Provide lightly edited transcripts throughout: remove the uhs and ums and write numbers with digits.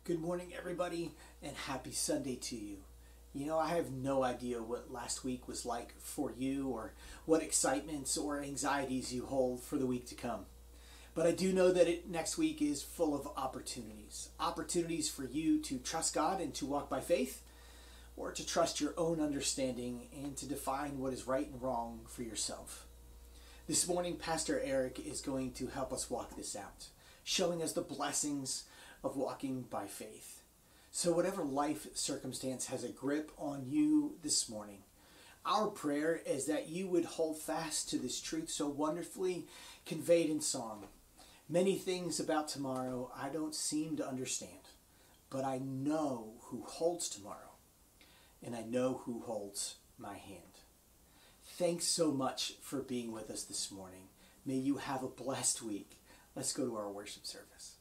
Good morning, everybody, and happy Sunday to you. You know, I have no idea what last week was like for you or what excitements or anxieties you hold for the week to come. But I do know that next week is full of opportunities. Opportunities for you to trust God and to walk by faith, or to trust your own understanding and to define what is right and wrong for yourself. This morning, Pastor Eric is going to help us walk this out, showing us the blessings of walking by faith. So whatever life circumstance has a grip on you this morning, our prayer is that you would hold fast to this truth so wonderfully conveyed in song. Many things about tomorrow I don't seem to understand, but I know who holds tomorrow, and I know who holds my hand. Thanks so much for being with us this morning. May you have a blessed week. Let's go to our worship service.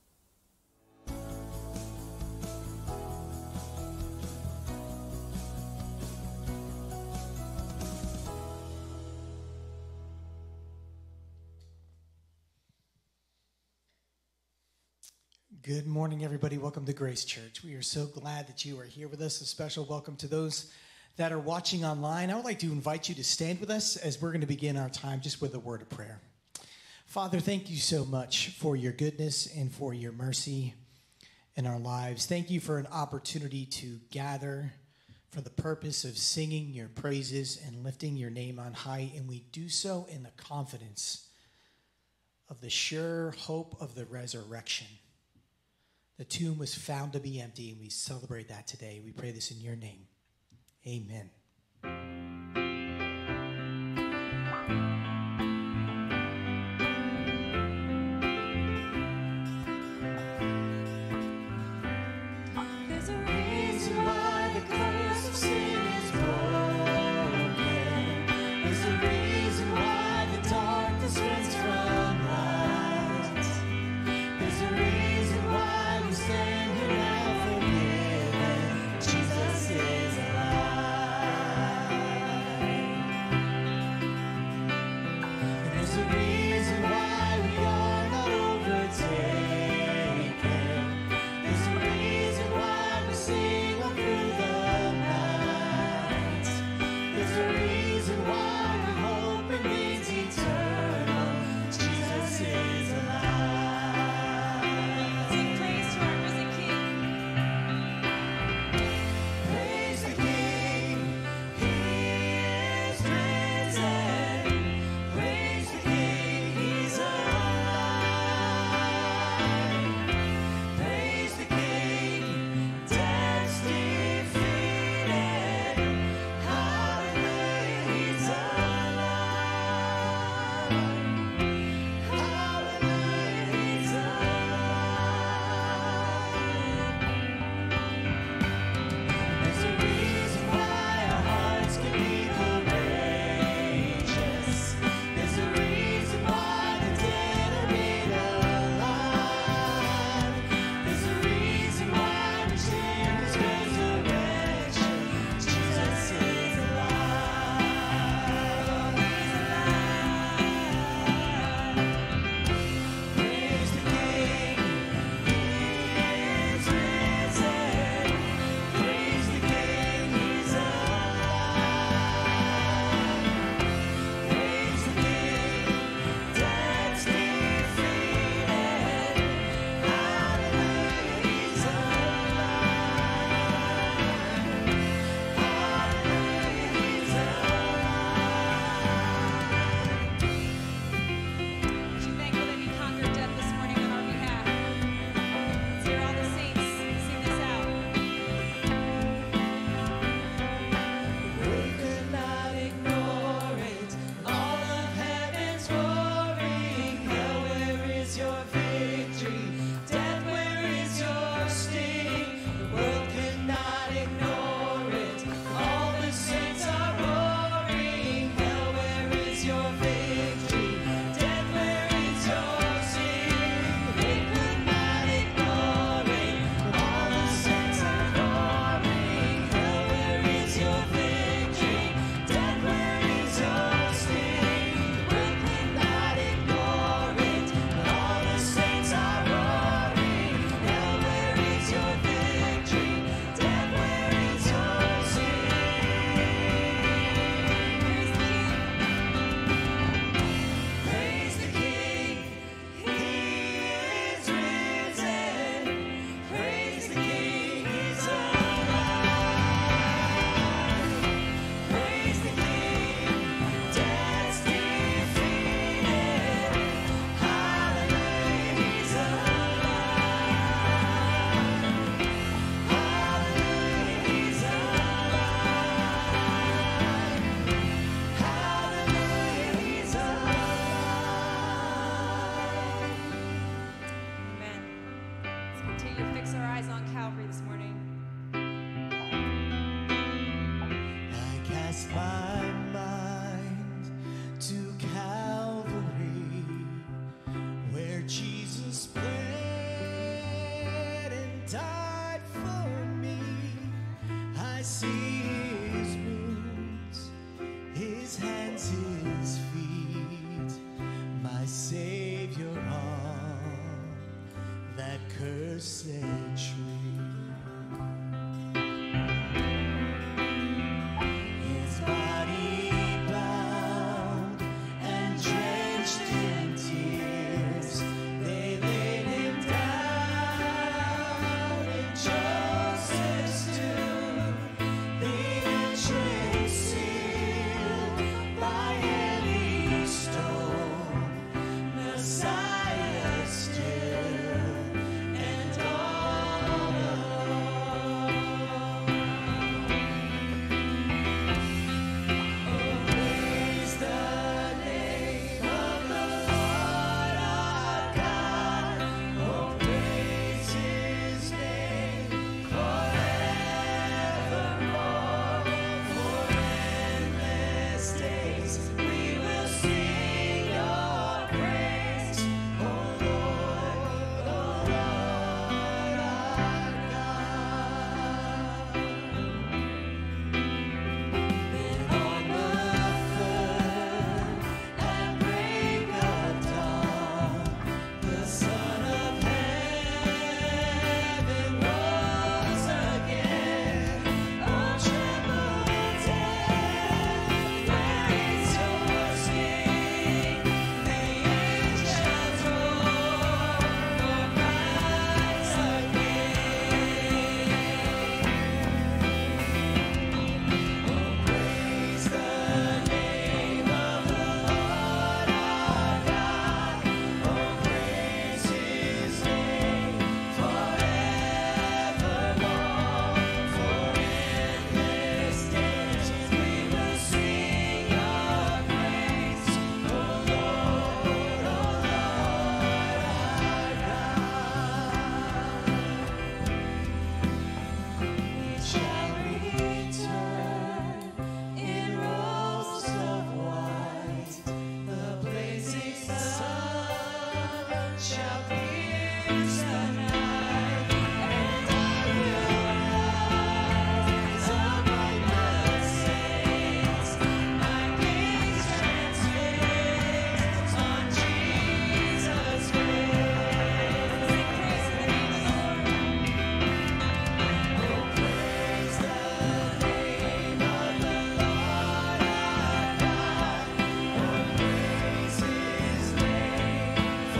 Good morning, everybody. Welcome to Grace Church. We are so glad that you are here with us. A special welcome to those that are watching online. I would like to invite you to stand with us as we're going to begin our time just with a word of prayer. Father, thank you so much for your goodness and for your mercy in our lives. Thank you for an opportunity to gather for the purpose of singing your praises and lifting your name on high, and we do so in the confidence of the sure hope of the resurrection. The tomb was found to be empty, and we celebrate that today. We pray this in your name. Amen. There's a reason why the curse of sin is broken. There's a reason why the darkness runs from light. There's a reason why we stand here now forgiven. Jesus is alive. our eyes on Calvary this morning. I cast my mind to Calvary, where Jesus bled and died for me. I see his wounds, his hands, his feet, my Savior on that cursed tree. His body bound and drenched in tears, they laid him down in Joseph's tomb. The entrance sealed by heavy stone, Messiah still and all alone. Praise the name of the Lord our God. Oh, praise his name forevermore. For endless days we will sing your praise. Oh Lord our God. Then on the third and break of dawn, the Son of Heaven rose again. Oh, tremble death, where is your sting? The angels roar, for Christ our King. Praise the name of the Lord our God. Oh, praise his name forevermore. For endless days we will sing your praise. Oh Lord our God. He shall return in robes of white. The blazing sun shall pierce the night, and I will rise among the saints. My gaze transfixed on Jesus' face. Praise the name of the Lord. Oh, praise the name of the Lord our God. Oh, praise his name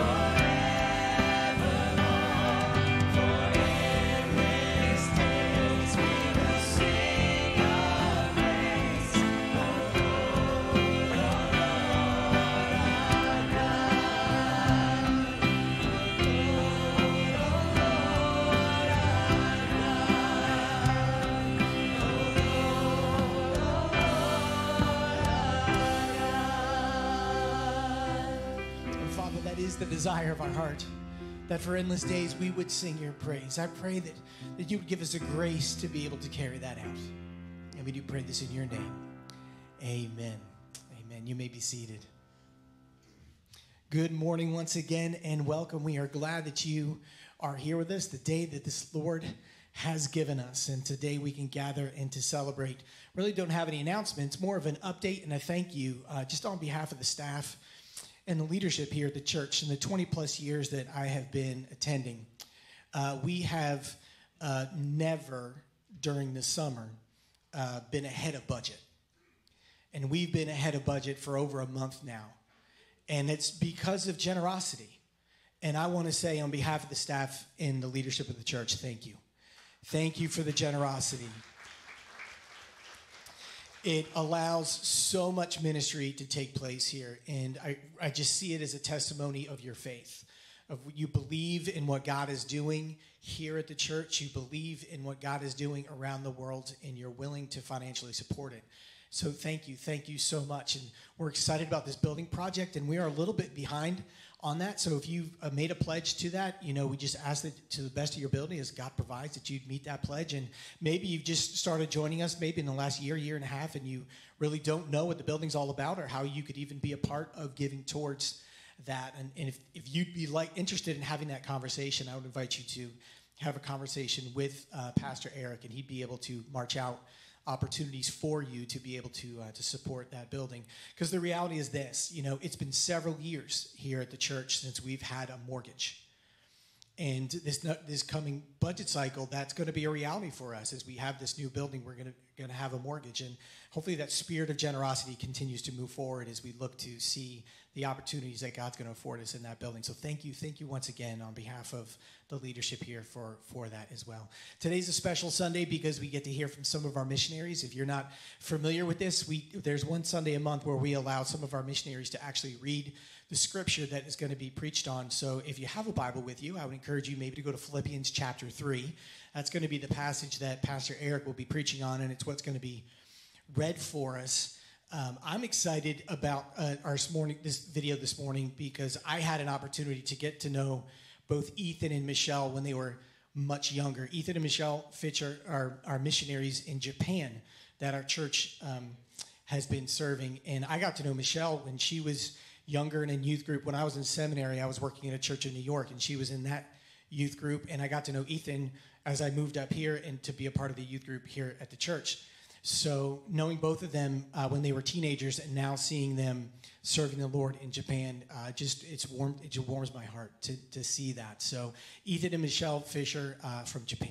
forevermore. For endless days we will sing your praise. Oh Lord our And Father, that is the desire of our heart, that for endless days we would sing your praise. I pray that you would give us a grace to be able to carry that out. And we do pray this in your name. Amen. Amen. You may be seated. Good morning once again and welcome. We are glad that you are here with us, the day that this Lord has given us. And today we can gather and to celebrate. Really don't have any announcements, more of an update and a thank you just on behalf of the staff and the leadership here at the church in the 20 plus years that I have been attending. We have never during the summer been ahead of budget. And we've been ahead of budget for over a month now. And it's because of generosity. And I want to say on behalf of the staff and the leadership of the church, thank you. Thank you for the generosity. It allows so much ministry to take place here. And I just see it as a testimony of your faith. Of you believe in what God is doing here at the church. You believe in what God is doing around the world. And you're willing to financially support it. So thank you so much. And we're excited about this building project. And we are a little bit behind on that. So if you've made a pledge to that, we just ask that to the best of your ability, as God provides, that you'd meet that pledge. And maybe you've just started joining us maybe in the last year and a half, and you really don't know what the building's all about or how you could even be a part of giving towards that. And if you'd be interested in having that conversation, I would invite you to have a conversation with Pastor Eric, and he'd be able to march out opportunities for you to be able to support that building. Because the reality is this, it's been several years here at the church since we've had a mortgage. And this coming budget cycle, that's going to be a reality for us. As we have this new building, we're going to have a mortgage. And hopefully that spirit of generosity continues to move forward as we look to see the opportunities that God's going to afford us in that building. So thank you once again on behalf of the leadership here for that as well. Today's a special Sunday because we get to hear from some of our missionaries. If you're not familiar with this, there's one Sunday a month where we allow some of our missionaries to actually read the scripture that is going to be preached on. So if you have a Bible with you, I would encourage you maybe to go to Philippians chapter 3. That's going to be the passage that Pastor Eric will be preaching on, and it's what's going to be read for us. I'm excited about this video this morning because I had an opportunity to get to know both Ethan and Michelle when they were much younger. Ethan and Michelle Fitch are missionaries in Japan that our church has been serving. And I got to know Michelle when she was younger and in youth group. When I was in seminary, I was working in a church in New York, and she was in that youth group. And I got to know Ethan as I moved up here and to be a part of the youth group here at the church. So knowing both of them when they were teenagers and now seeing them serving the Lord in Japan, it warms my heart to see that. So Ethan and Michelle Fisher from Japan.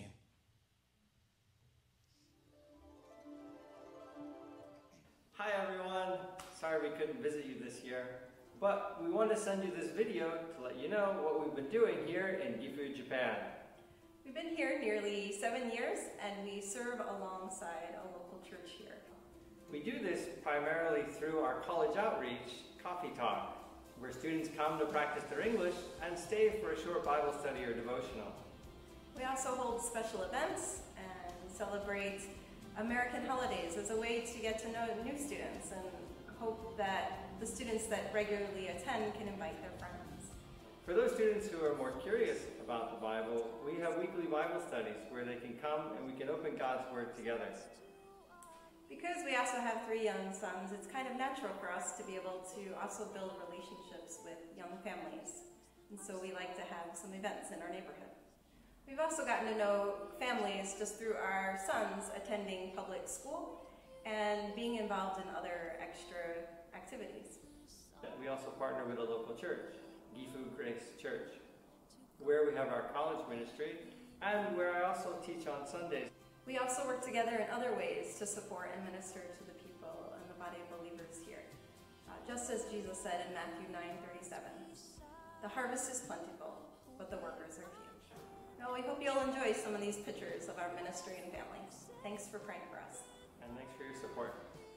Hi everyone, sorry we couldn't visit you this year, but we want to send you this video to let you know what we've been doing here in Gifu, Japan. We've been here nearly 7 years, and we serve alongside a local church here. We do this primarily through our college outreach, Coffee Talk, where students come to practice their English and stay for a short Bible study or devotional. We also hold special events and celebrate American holidays as a way to get to know new students and hope that the students that regularly attend can invite their friends. For those students who are more curious about the Bible, we have weekly Bible studies where they can come and we can open God's Word together. Because we also have 3 young sons, it's kind of natural for us to be able to also build relationships with young families. And so we like to have some events in our neighborhood. We've also gotten to know families just through our sons attending public school and being involved in other extra activities. We also partner with a local church, Gifu Grace Church, where we have our college ministry and where I also teach on Sundays. We also work together in other ways to support and minister to the people and the body of believers here. Just as Jesus said in Matthew 9:37, "The harvest is plentiful, but the workers are few." Now, we hope you'll enjoy some of these pictures of our ministry and family. Thanks for praying for us. And thanks for your support.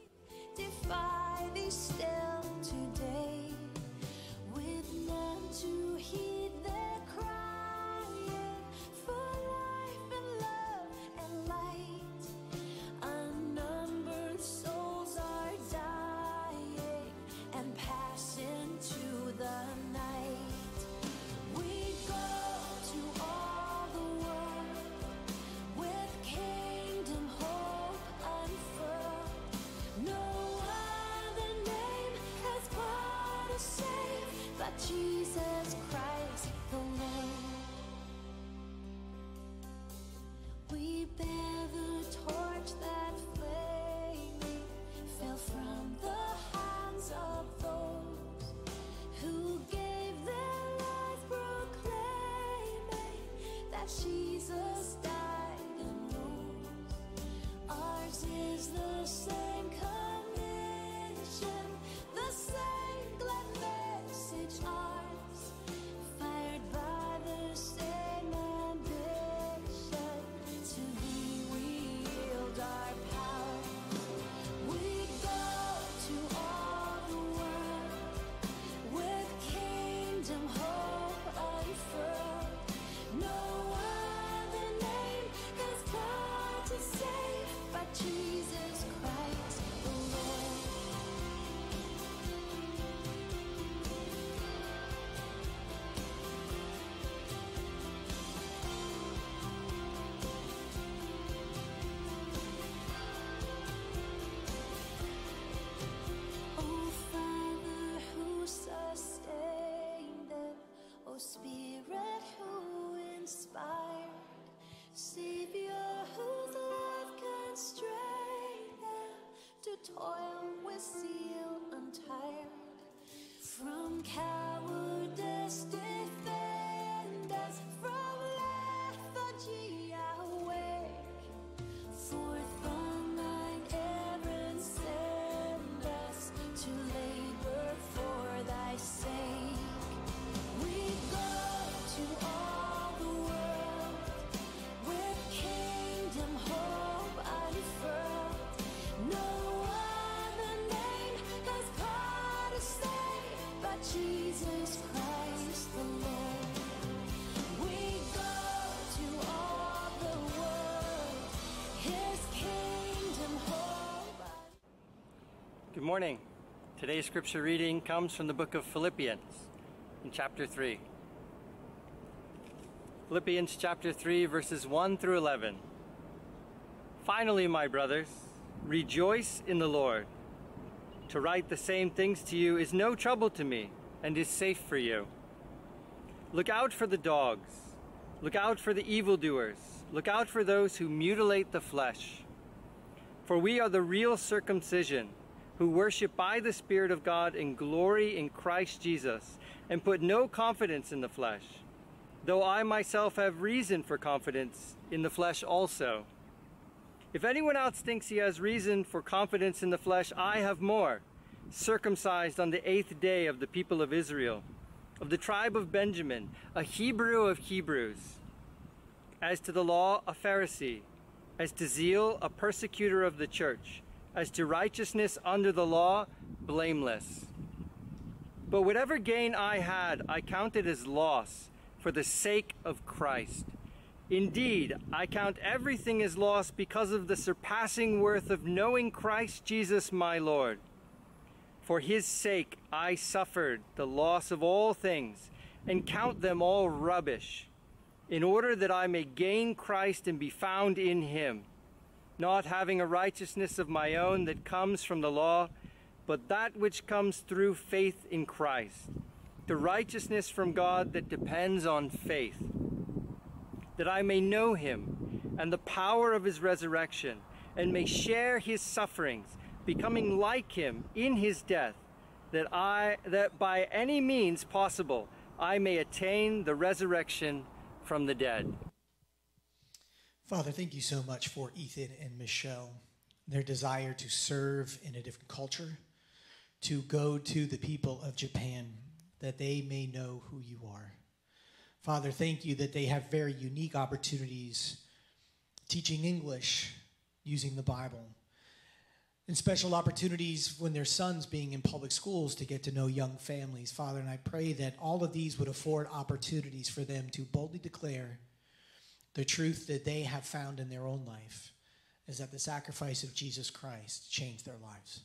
Defy thee still today, with none to heed their crying for life and love and light. Unnumbered souls are dying and passing to the night. We go to all the world with kingdom hope unfurled. No other name has power to save but Jesus Christ the Lord. We bear the torch that flaming fell from the hands of those who gave their life proclaiming that Jesus died and rose. Ours is the same commission, the same glad message ours, fired by the same ambition. To thee we yield our power. We go to all the world with kingdom hope unfurled. No other name has power to save but Jesus Christ cowardice defend us, from lethargy awake. Forth on thine errand send us, to labor for thy sake. We go to all the world, with kingdom hope unfurled. No other name has power to save but Jesus Christ the Lord. We go to all the world, his kingdom hope. Good morning. Today's scripture reading comes from the book of Philippians in chapter 3. Philippians chapter 3, verses 1 through 11. Finally, my brothers, rejoice in the Lord. To write the same things to you is no trouble to me and is safe for you. Look out for the dogs. Look out for the evildoers. Look out for those who mutilate the flesh. For we are the real circumcision, who worship by the Spirit of God and glory in Christ Jesus, and put no confidence in the flesh, though I myself have reason for confidence in the flesh also. If anyone else thinks he has reason for confidence in the flesh, I have more. Circumcised on the 8th day of the people of Israel, of the tribe of Benjamin, a Hebrew of Hebrews. As to the law, a Pharisee. As to zeal, a persecutor of the church. As to righteousness under the law, blameless. But whatever gain I had, I counted as loss for the sake of Christ. Indeed, I count everything as loss because of the surpassing worth of knowing Christ Jesus my Lord. For his sake I suffered the loss of all things, and count them all rubbish, in order that I may gain Christ and be found in him, not having a righteousness of my own that comes from the law, but that which comes through faith in Christ, the righteousness from God that depends on faith, that I may know him and the power of his resurrection, and may share his sufferings, becoming like him in his death, that by any means possible I may attain the resurrection from the dead. Father, thank you so much for Ethan and Michelle, their desire to serve in a different culture, to go to the people of Japan, that they may know who you are. Father, thank you that they have very unique opportunities teaching English, using the Bible, and special opportunities when their sons being in public schools to get to know young families. Father, and I pray that all of these would afford opportunities for them to boldly declare the truth that they have found in their own life, is that the sacrifice of Jesus Christ changed their lives.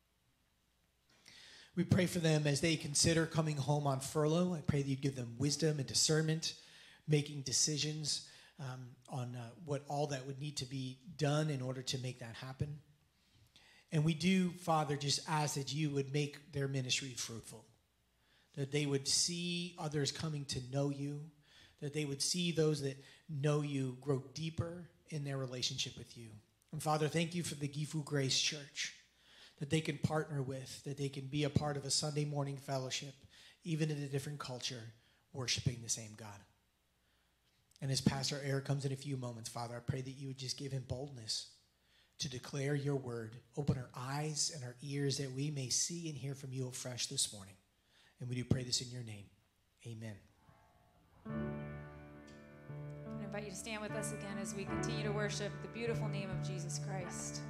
We pray for them as they consider coming home on furlough. I pray that you'd give them wisdom and discernment, making decisions on what all that would need to be done in order to make that happen. And we do, Father, just ask that you would make their ministry fruitful, that they would see others coming to know you, that they would see those that know you grow deeper in their relationship with you. And Father, thank you for the Gifu Grace Church, that they can partner with, that they can be a part of a Sunday morning fellowship, even in a different culture, worshiping the same God. And as Pastor Eric comes in a few moments, Father, I pray that you would just give him boldness to declare your word. Open our eyes and our ears that we may see and hear from you afresh this morning. And we do pray this in your name. Amen. I invite you to stand with us again as we continue to worship the beautiful name of Jesus Christ.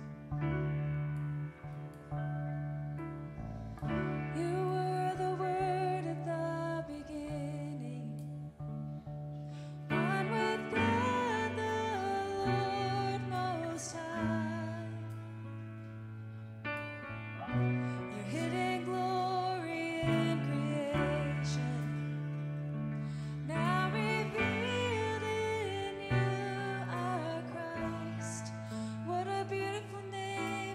You were the Word at the beginning, one with God the Lord Most High. Your hidden glory in creation, now revealed in you, our Christ. What a beautiful name.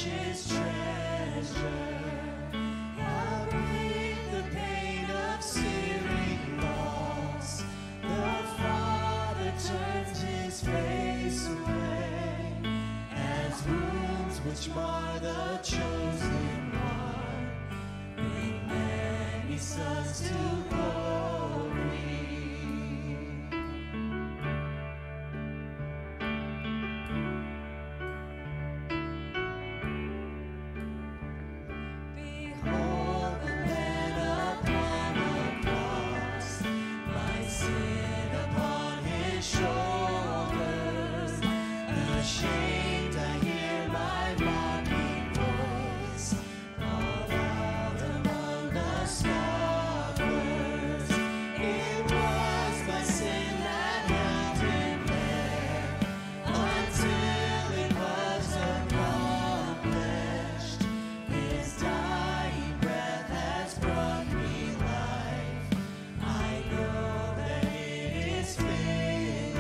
precious treasure. How great the pain of searing loss. The Father turns his face away as wounds which mar the chosen one bring many sons to glory. Behold the man upon the cross, my sin upon his shoulders. Ashamed I hear my mocking voice call out among the scoffers. It was my sin that held him there until it was accomplished. His dying breath has brought me life. I know that it is finished.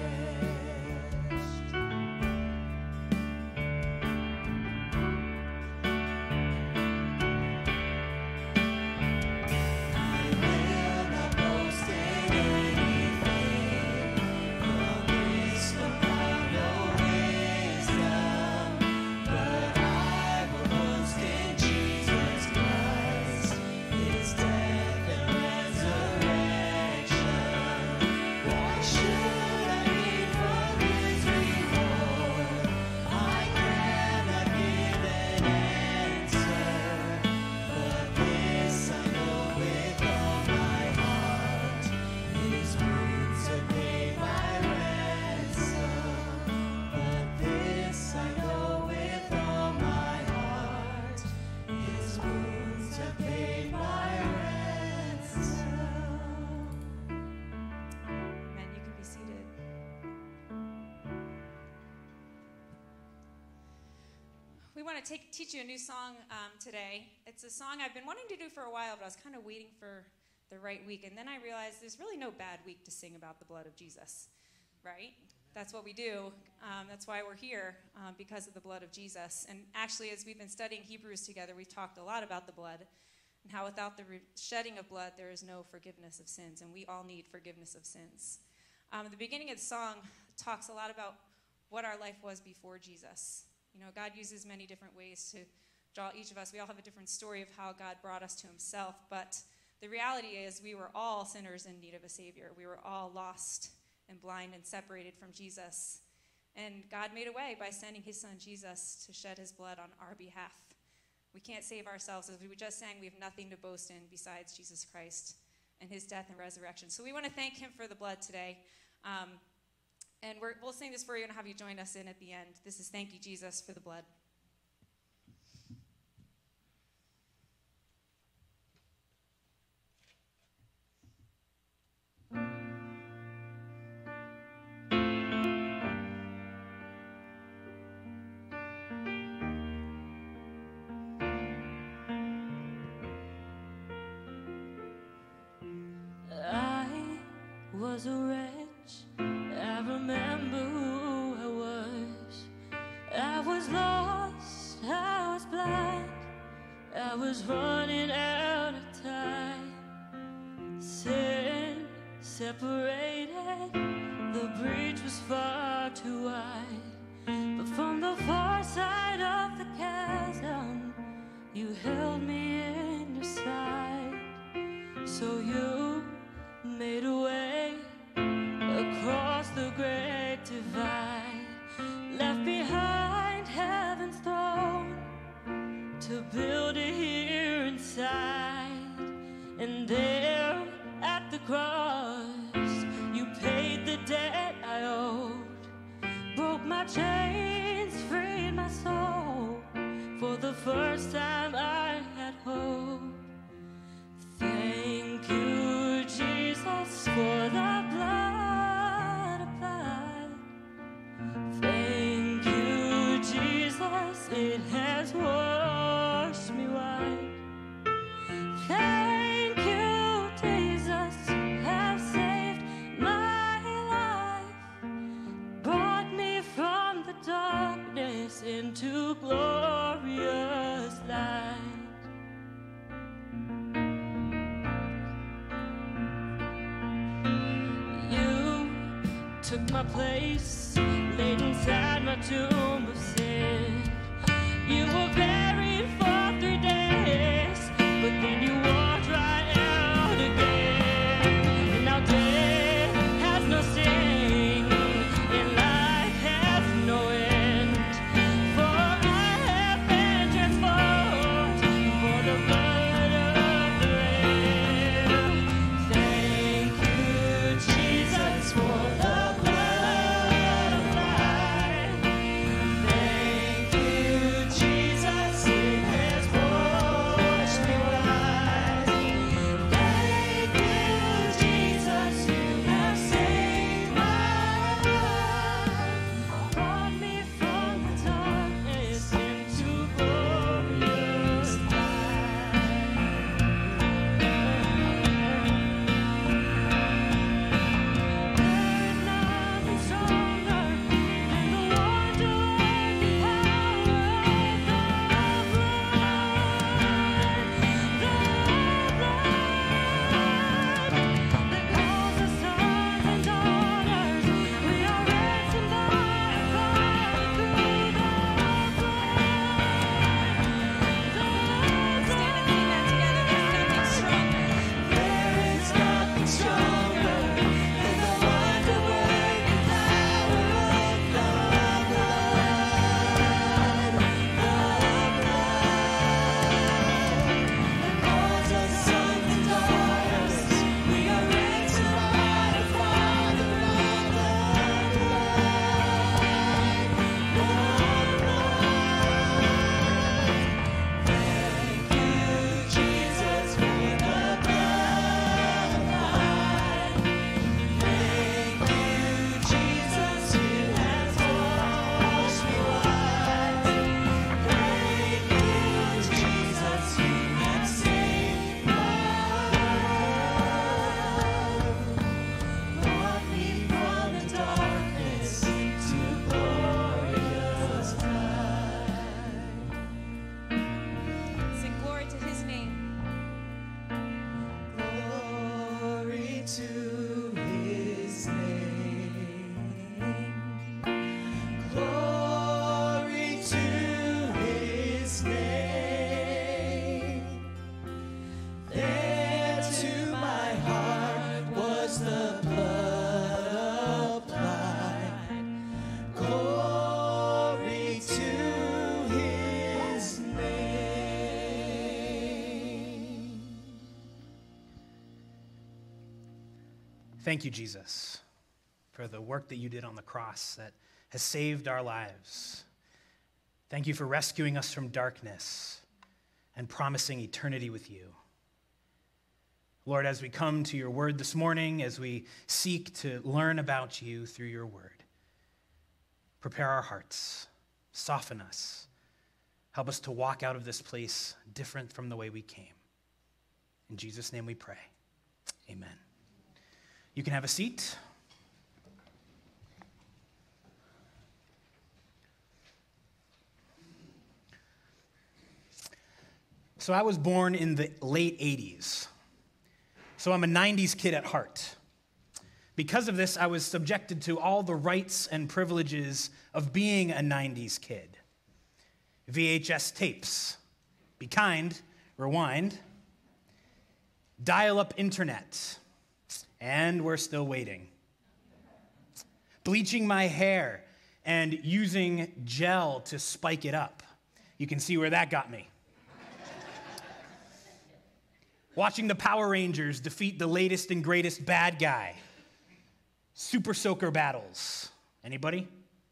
I will not boast in anything, from this upon no wisdom, but I will boast in Jesus Christ, his death and resurrection. Why should I need from his reward? I cannot give an answer, but this I know with all my heart: his wounds have paid my ransom. But this I know with all my heart: his wounds have paid my ransom. Amen. You can be seated. We want to teach you a new song today. It's a song I've been wanting to do for a while, but I was kind of waiting for the right week. And then I realized there's really no bad week to sing about the blood of Jesus, right? That's what we do. That's why we're here, because of the blood of Jesus. And actually, as we've been studying Hebrews together, we've talked a lot about the blood and how without the shedding of blood, there is no forgiveness of sins. And we all need forgiveness of sins. The beginning of the song talks a lot about what our life was before Jesus. You know, God uses many different ways to draw each of us. We all have a different story of how God brought us to himself. But the reality is we were all sinners in need of a Savior. We were all lost and blind and separated from Jesus. And God made a way by sending his son Jesus to shed his blood on our behalf. We can't save ourselves. As we just sang, we have nothing to boast in besides Jesus Christ and his death and resurrection. So we want to thank him for the blood today. And we'll sing this for you and have you join us in at the end. This is Thank You, Jesus, for the blood. I was a wretch. I remember who I was. I was lost. I was blind. I was running out of time. Sin separated. The breach was far too wide. But from the far side of the chasm, you held me in your sight. So you made a way across the great divide, left behind heaven's throne to build it here inside. And there at the cross, you paid the debt I owed, broke my chains, freed my soul. For the first time I had hope. Thank you, Jesus, for the blood applied. Thank you, Jesus, it has washed me white. Thank you, Jesus, have saved my life, brought me from the darkness into glory. took my place, laid inside my tomb of sin. You were buried for 3 days, but then you walked right out again. And now death has no sting, and life has no end. For I have been transformed for the blood of the Lamb. Thank you, Jesus, for the blood of life. Thank you, Jesus, it has washed me white. Thank you, Jesus, you have saved my life. Brought me from the darkness into glorious There's nothing stronger than the wonder-working power of the blood that calls us sons and daughters. We are ransomed by fire through the blood. Stand and sing that together. There's nothing stronger. There is nothing stronger than the wonder-working power of the blood that calls us sons and daughters. We are ransomed by the Father of the Thank you, Jesus, for the blood of life. Thank you, Jesus, you have washed me white. Thank you, Jesus, you have saved my life. Brought me from the darkness to glorious light. Sing glory to his name. Glory to his name. Glory to his name. There to my heart was the blood applied. Glory to his name. Thank you, Jesus, for the work that you did on the cross that has saved our lives. Thank you for rescuing us from darkness and promising eternity with you. Lord, as we come to your word this morning, as we seek to learn about you through your word, prepare our hearts, soften us, help us to walk out of this place different from the way we came. In Jesus' name we pray. Amen. You can have a seat. So I was born in the late 80s. So I'm a 90s kid at heart. Because of this, I was subjected to all the rights and privileges of being a 90s kid. VHS tapes, be kind, rewind, dial-up internet, and we're still waiting. Bleaching my hair and using gel to spike it up. You can see where that got me. Watching the Power Rangers defeat the latest and greatest bad guy. Super Soaker battles. Anybody?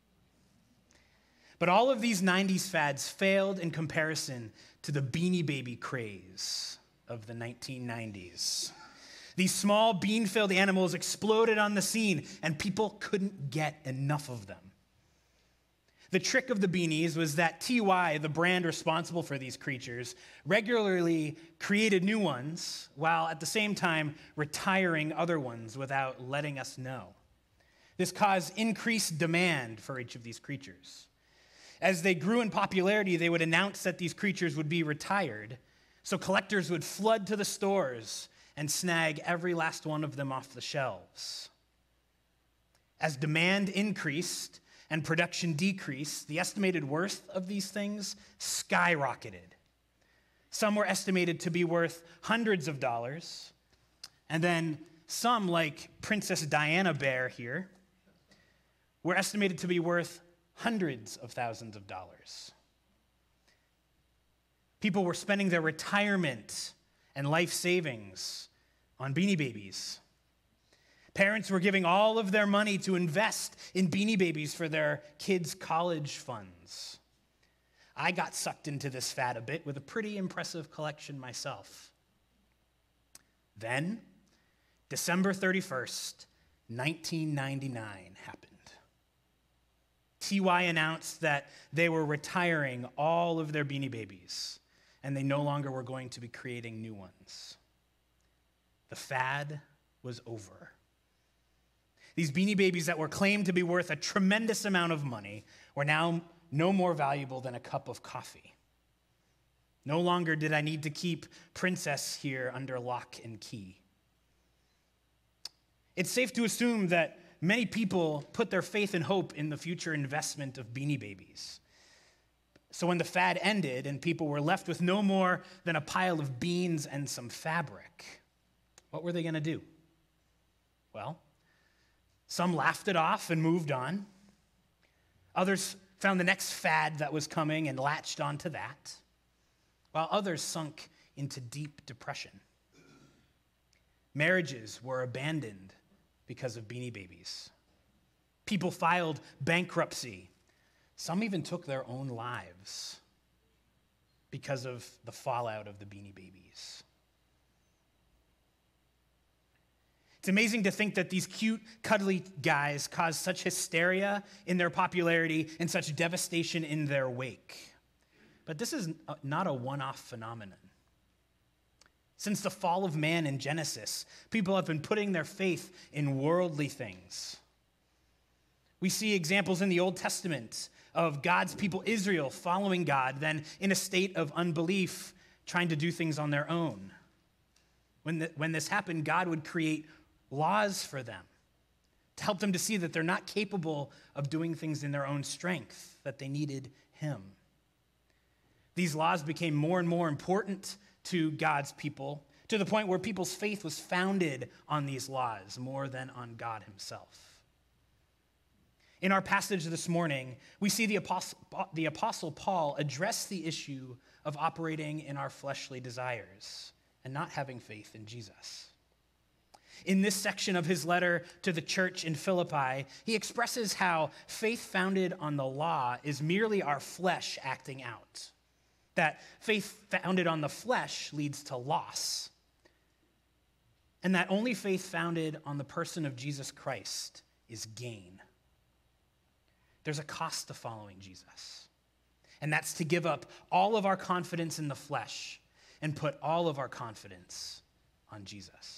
But all of these 90s fads failed in comparison to the Beanie Baby craze of the 1990s. These small bean-filled animals exploded on the scene, and people couldn't get enough of them. The trick of the beanies was that TY, the brand responsible for these creatures, regularly created new ones while at the same time retiring other ones without letting us know. This caused increased demand for each of these creatures. As they grew in popularity, they would announce that these creatures would be retired, so collectors would flood to the stores and snag every last one of them off the shelves. As demand increased and production decreased, the estimated worth of these things skyrocketed. Some were estimated to be worth hundreds of dollars, and then some, like Princess Diana Bear here, were estimated to be worth hundreds of thousands of dollars. People were spending their retirement and life savings on Beanie Babies. Parents were giving all of their money to invest in Beanie Babies for their kids' college funds. I got sucked into this fad a bit with a pretty impressive collection myself. Then, December 31st, 1999 happened. TY announced that they were retiring all of their Beanie Babies, and they no longer were going to be creating new ones. The fad was over. These Beanie Babies that were claimed to be worth a tremendous amount of money were now no more valuable than a cup of coffee. No longer did I need to keep Princess here under lock and key. It's safe to assume that many people put their faith and hope in the future investment of Beanie Babies. So when the fad ended and people were left with no more than a pile of beans and some fabric, what were they going to do? Well, some laughed it off and moved on. Others found the next fad that was coming and latched onto that, while others sunk into deep depression. Marriages were abandoned because of Beanie Babies. People filed bankruptcy. Some even took their own lives because of the fallout of the Beanie Babies. It's amazing to think that these cute, cuddly guys caused such hysteria in their popularity and such devastation in their wake. But this is not a one-off phenomenon. Since the fall of man in Genesis, people have been putting their faith in worldly things. We see examples in the Old Testament of God's people, Israel, following God, then in a state of unbelief, trying to do things on their own. When this happened, God would create laws for them to help them to see that they're not capable of doing things in their own strength, that they needed Him. These laws became more and more important to God's people, to the point where people's faith was founded on these laws more than on God Himself. In our passage this morning, we see the Apostle Paul address the issue of operating in our fleshly desires and not having faith in Jesus. In this section of his letter to the church in Philippi, he expresses how faith founded on the law is merely our flesh acting out. That faith founded on the flesh leads to loss. And that only faith founded on the person of Jesus Christ is gain. There's a cost to following Jesus. And that's to give up all of our confidence in the flesh and put all of our confidence on Jesus.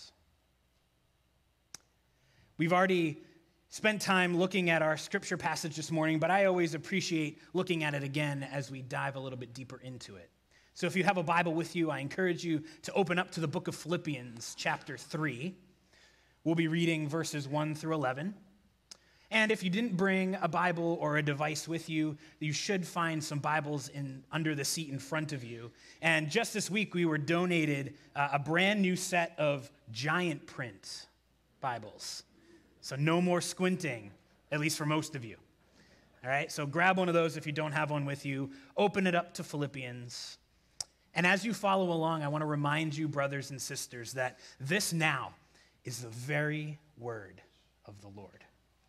We've already spent time looking at our scripture passage this morning, but I always appreciate looking at it again as we dive a little bit deeper into it. So if you have a Bible with you, I encourage you to open up to the book of Philippians, chapter 3. We'll be reading verses 1 through 11. And if you didn't bring a Bible or a device with you, you should find some Bibles under the seat in front of you. And just this week, we were donated a brand new set of giant print Bibles. So no more squinting, at least for most of you. All right, so grab one of those if you don't have one with you. Open it up to Philippians. And as you follow along, I want to remind you, brothers and sisters, that this now is the very word of the Lord.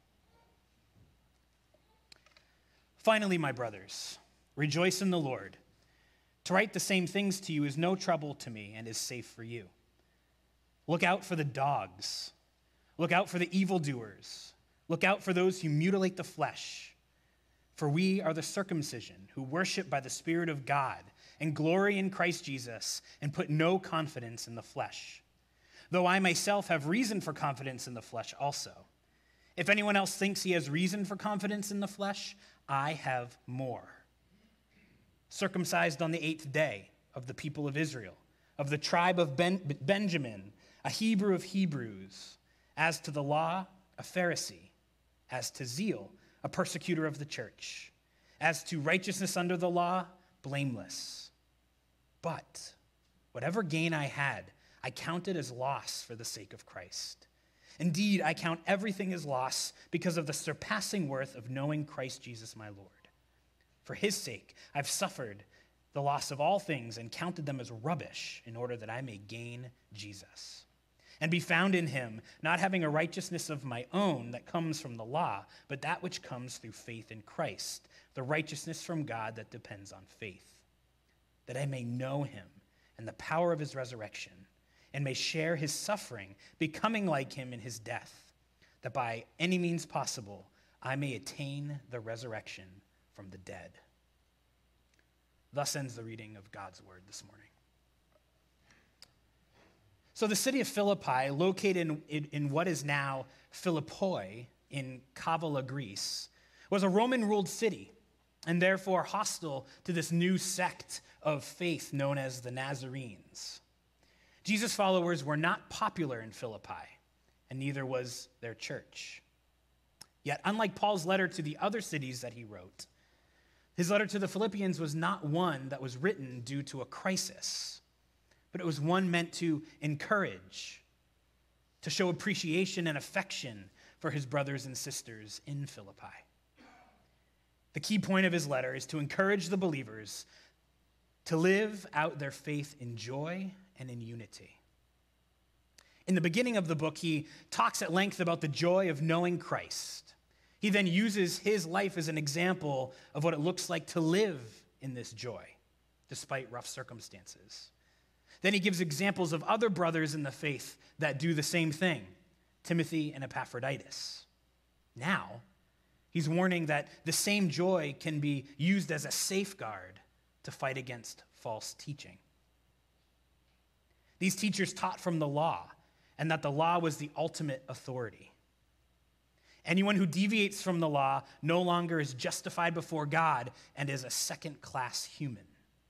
Finally, my brothers, rejoice in the Lord. To write the same things to you is no trouble to me and is safe for you. Look out for the dogs. Look out for the evildoers. Look out for those who mutilate the flesh. For we are the circumcision who worship by the Spirit of God and glory in Christ Jesus and put no confidence in the flesh. Though I myself have reason for confidence in the flesh also. If anyone else thinks he has reason for confidence in the flesh, I have more. Circumcised on the 8th day of the people of Israel, of the tribe of Benjamin, a Hebrew of Hebrews, as to the law, a Pharisee, as to zeal, a persecutor of the church, as to righteousness under the law, blameless. But whatever gain I had, I counted as loss for the sake of Christ. Indeed, I count everything as loss because of the surpassing worth of knowing Christ Jesus my Lord. For his sake, I've suffered the loss of all things and counted them as rubbish in order that I may gain Jesus and be found in him, not having a righteousness of my own that comes from the law, but that which comes through faith in Christ, the righteousness from God that depends on faith, that I may know him and the power of his resurrection, and may share his suffering, becoming like him in his death, that by any means possible I may attain the resurrection from the dead. Thus ends the reading of God's word this morning. So the city of Philippi, located in what is now Philippoi in Kavala, Greece, was a Roman-ruled city and therefore hostile to this new sect of faith known as the Nazarenes. Jesus' followers were not popular in Philippi, and neither was their church. Yet, unlike Paul's letter to the other cities that he wrote, his letter to the Philippians was not one that was written due to a crisis, but it was one meant to encourage, to show appreciation and affection for his brothers and sisters in Philippi. The key point of his letter is to encourage the believers to live out their faith in joy and in unity. In the beginning of the book, he talks at length about the joy of knowing Christ. He then uses his life as an example of what it looks like to live in this joy, despite rough circumstances. Then he gives examples of other brothers in the faith that do the same thing, Timothy and Epaphroditus. Now, he's warning that the same joy can be used as a safeguard to fight against false teaching. These teachers taught from the law, and that the law was the ultimate authority. Anyone who deviates from the law no longer is justified before God and is a second-class human.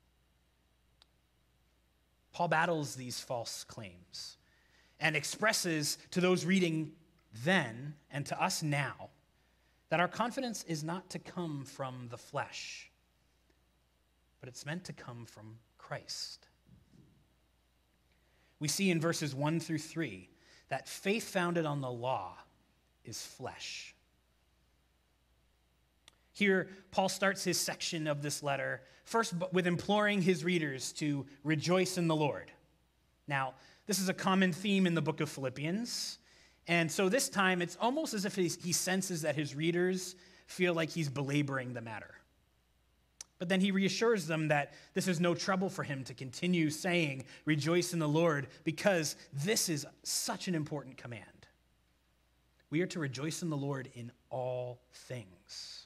Paul battles these false claims and expresses to those reading then and to us now that our confidence is not to come from the flesh, but it's meant to come from Christ. We see in verses 1 through 3 that faith founded on the law is flesh. Here, Paul starts his section of this letter first with imploring his readers to rejoice in the Lord. Now, this is a common theme in the book of Philippians, and so this time it's almost as if he senses that his readers feel like he's belaboring the matter. But then he reassures them that this is no trouble for him to continue saying, rejoice in the Lord, because this is such an important command. We are to rejoice in the Lord in all things.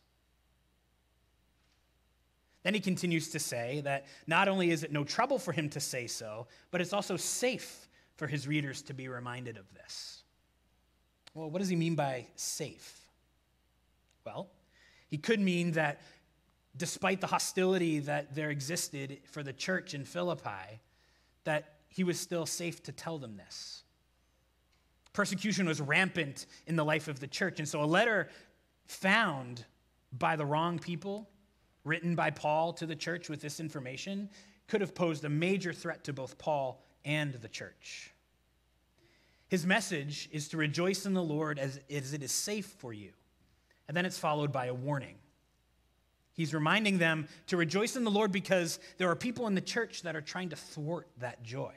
Then he continues to say that not only is it no trouble for him to say so, but it's also safe for his readers to be reminded of this. Well, what does he mean by safe? Well, he could mean that despite the hostility that there existed for the church in Philippi, that he was still safe to tell them this. Persecution was rampant in the life of the church, and so a letter found by the wrong people, written by Paul to the church with this information, could have posed a major threat to both Paul and the church. His message is to rejoice in the Lord as it is safe for you. And then it's followed by a warning. He's reminding them to rejoice in the Lord because there are people in the church that are trying to thwart that joy.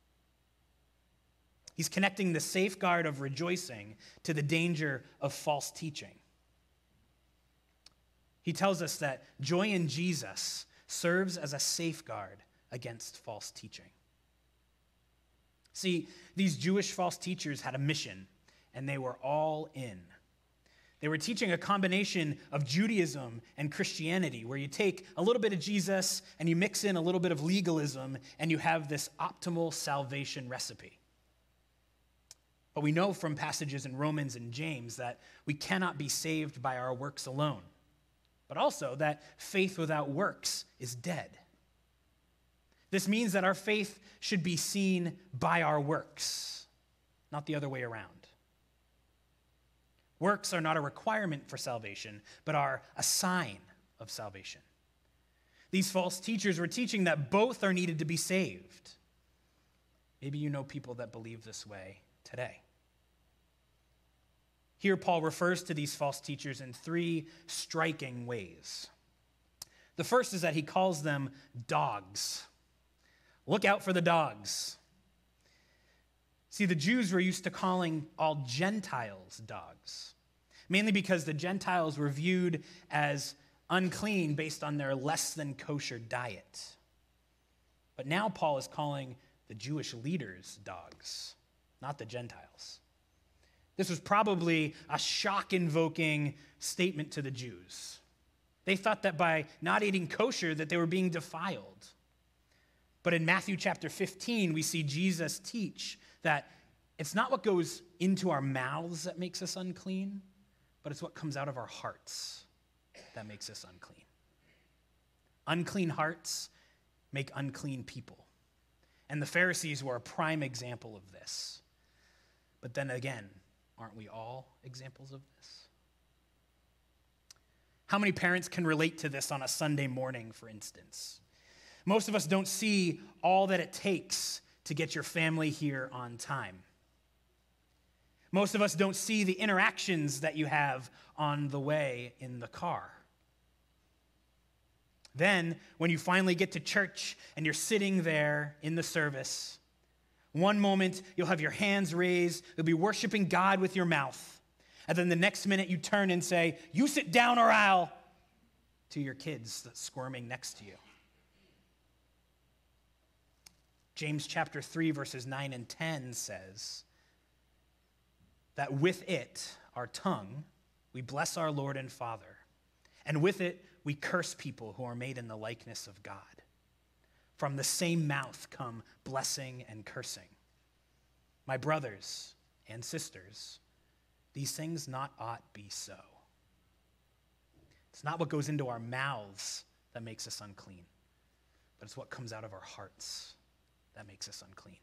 He's connecting the safeguard of rejoicing to the danger of false teaching. He tells us that joy in Jesus serves as a safeguard against false teaching. See, these Jewish false teachers had a mission, and they were all in. They were teaching a combination of Judaism and Christianity, where you take a little bit of Jesus and you mix in a little bit of legalism, and you have this optimal salvation recipe. But we know from passages in Romans and James that we cannot be saved by our works alone, but also that faith without works is dead. This means that our faith should be seen by our works, not the other way around. Works are not a requirement for salvation, but are a sign of salvation. These false teachers were teaching that both are needed to be saved. Maybe you know people that believe this way today. Here, Paul refers to these false teachers in three striking ways. The first is that he calls them dogs. Look out for the dogs. See, the Jews were used to calling all Gentiles dogs, mainly because the Gentiles were viewed as unclean based on their less than kosher diet. But now Paul is calling the Jewish leaders dogs, not the Gentiles. This was probably a shock-invoking statement to the Jews. They thought that by not eating kosher that they were being defiled. But in Matthew chapter 15, we see Jesus teach that it's not what goes into our mouths that makes us unclean, but it's what comes out of our hearts that makes us unclean. Unclean hearts make unclean people. And the Pharisees were a prime example of this. But then again, aren't we all examples of this? How many parents can relate to this on a Sunday morning, for instance? Most of us don't see all that it takes to get your family here on time. Most of us don't see the interactions that you have on the way in the car. Then, when you finally get to church and you're sitting there in the service, one moment you'll have your hands raised, you'll be worshiping God with your mouth, and then the next minute you turn and say, "You sit down or I'll," to your kids that's squirming next to you. James chapter 3, verses 9 and 10 says that with it, our tongue, we bless our Lord and Father, and with it we curse people who are made in the likeness of God. From the same mouth come blessing and cursing. My brothers and sisters, these things not ought be so. It's not what goes into our mouths that makes us unclean, but it's what comes out of our hearts that makes us unclean.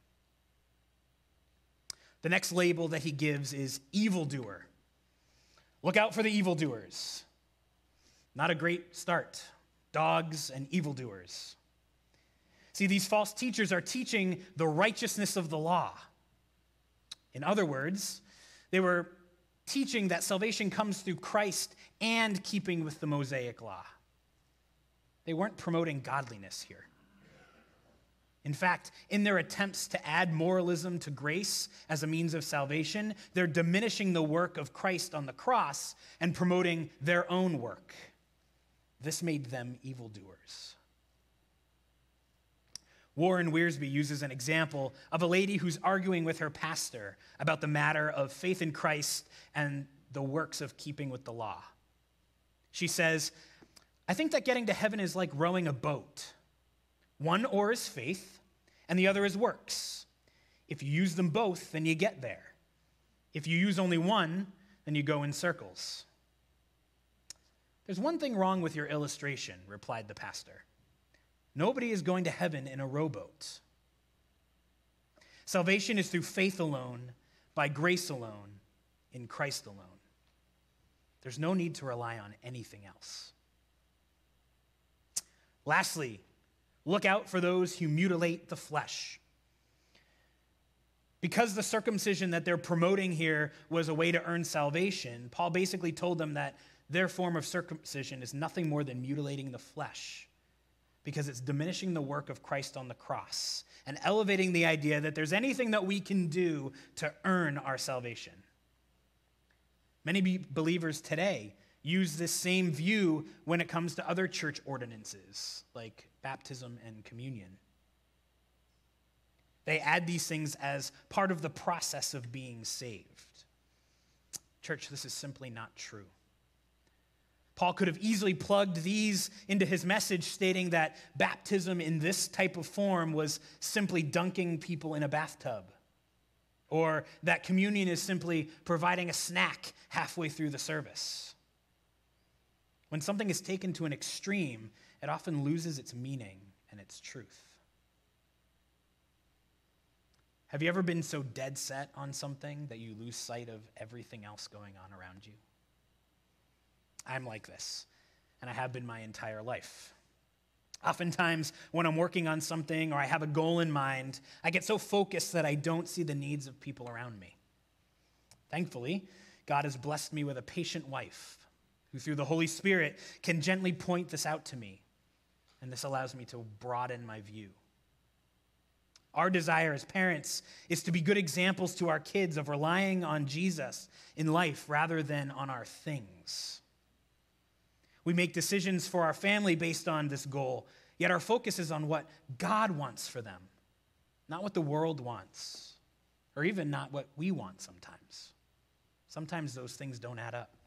The next label that he gives is evildoer. Look out for the evildoers. Not a great start. Dogs and evildoers. See, these false teachers are teaching the righteousness of the law. In other words, they were teaching that salvation comes through Christ and keeping with the Mosaic law. They weren't promoting godliness here. In fact, in their attempts to add moralism to grace as a means of salvation, they're diminishing the work of Christ on the cross and promoting their own work. This made them evildoers. Warren Wiersbe uses an example of a lady who's arguing with her pastor about the matter of faith in Christ and the works of keeping with the law. She says, "I think that getting to heaven is like rowing a boat. One oar is faith, and the other is works. If you use them both, then you get there. If you use only one, then you go in circles." "There's one thing wrong with your illustration," replied the pastor. "Nobody is going to heaven in a rowboat. Salvation is through faith alone, by grace alone, in Christ alone. There's no need to rely on anything else." Lastly, look out for those who mutilate the flesh. Because the circumcision that they're promoting here was a way to earn salvation, Paul basically told them that their form of circumcision is nothing more than mutilating the flesh, because it's diminishing the work of Christ on the cross and elevating the idea that there's anything that we can do to earn our salvation. Many believers today use this same view when it comes to other church ordinances, like baptism and communion. They add these things as part of the process of being saved. Church, this is simply not true. Paul could have easily plugged these into his message, stating that baptism in this type of form was simply dunking people in a bathtub, or that communion is simply providing a snack halfway through the service. When something is taken to an extreme, it often loses its meaning and its truth. Have you ever been so dead set on something that you lose sight of everything else going on around you? I'm like this, and I have been my entire life. Oftentimes, when I'm working on something or I have a goal in mind, I get so focused that I don't see the needs of people around me. Thankfully, God has blessed me with a patient wife who, through the Holy Spirit, can gently point this out to me, and this allows me to broaden my view. Our desire as parents is to be good examples to our kids of relying on Jesus in life rather than on our things. We make decisions for our family based on this goal, yet our focus is on what God wants for them, not what the world wants, or even not what we want sometimes. Sometimes those things don't add up.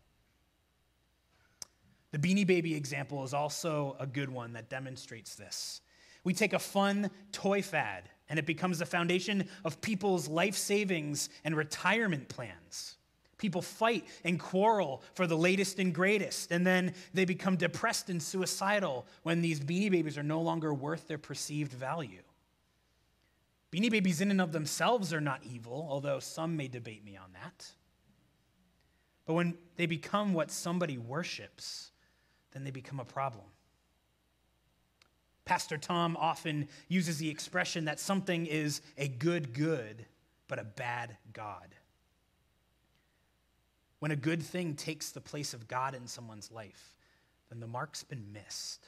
The Beanie Baby example is also a good one that demonstrates this. We take a fun toy fad, and it becomes the foundation of people's life savings and retirement plans. People fight and quarrel for the latest and greatest, and then they become depressed and suicidal when these Beanie Babies are no longer worth their perceived value. Beanie Babies in and of themselves are not evil, although some may debate me on that. But when they become what somebody worships, then they become a problem. Pastor Tom often uses the expression that something is a good, but a bad God. When a good thing takes the place of God in someone's life, then the mark's been missed.